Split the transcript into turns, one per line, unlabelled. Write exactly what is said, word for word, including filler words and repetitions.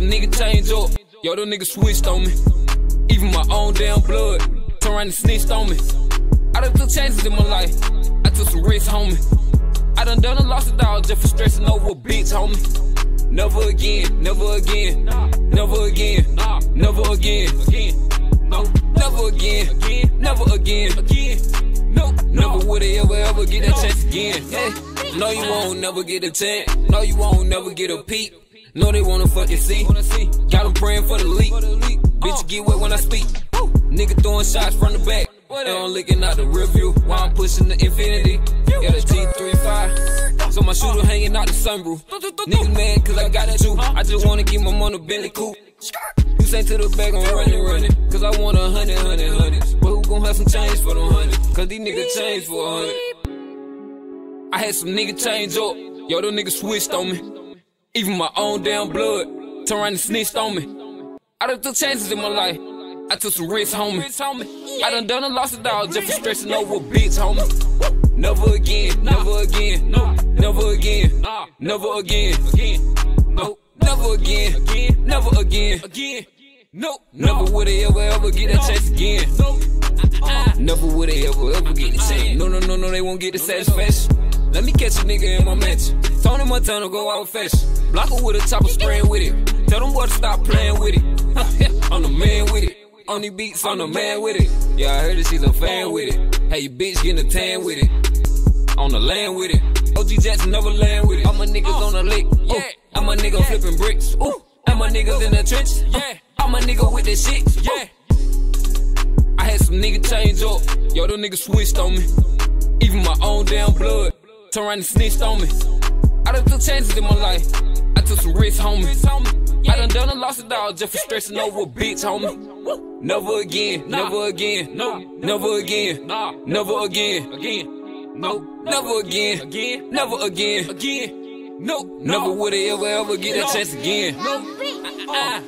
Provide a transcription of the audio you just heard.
nigga change up. Yo, them niggas switched on me. Even my own damn blood turn around and snitched on me. I done took chances in my life. I took some risks, homie. I done done and lost a dog just for stressing over a bitch, homie. Never again, never again, never again, never again, no, never again, never again, again. No, never would I ever, ever get that chance again. Hey, no, you won't never get a chance. No, you won't never get a peep. No, they wanna fucking see. Got them praying for the leak. Bitch, get wet when I speak. Nigga throwing shots from the back. They don't looking out the rear view while I'm pushing the infinity. Yeah, the T thirty-five. So my shooter hanging out the sunroof. Niggas mad cause I got at you. I just wanna get my money Bentley coupe. You say to the back, I'm running, running. Cause I want a hundred, hundred, hundreds. But who gon' have some change for them hundreds? Cause these niggas change for a hundred. I had some nigga change up. Yo, them niggas switched on me. Even my own damn blood turn around and snitched on me. I done took chances in my life. I took some risks, homie. I done done and lost a dog just for stressing over a bitch, homie. Never again, never again, no, never again, never again, no, never again, never again, again, no, never would I ever, ever get that chance again. Never would I ever, ever get the chance. No, no, no, no, they won't get the satisfaction. Let me catch a nigga in my mansion. Tony Montana go out fashion. Block her with a chopper spraying with it. Tell them boys to stop playing with it. I'm the man with it. On these beats, I'm the man with it. Yeah, I heard that she's a fan with it. Hey, you bitch getting a tan with it. On the land with it. O G Jackson never land with it. All my niggas on the lick. Yeah. All my niggas flipping bricks. Ooh. All my niggas in the trench. Yeah. All my niggas with that shit. Yeah. I had some nigga change up. Yo, them niggas switched on me. Even my own damn blood turn around and snitched on me. I done took chances in my life. I took some risks, homie. I done done and lost a dog just for stressing over a bitch, homie. Never again, never again, no, never again, never again, again, no, never again, again, never again, again, no, never would I ever, ever get that chance again. No.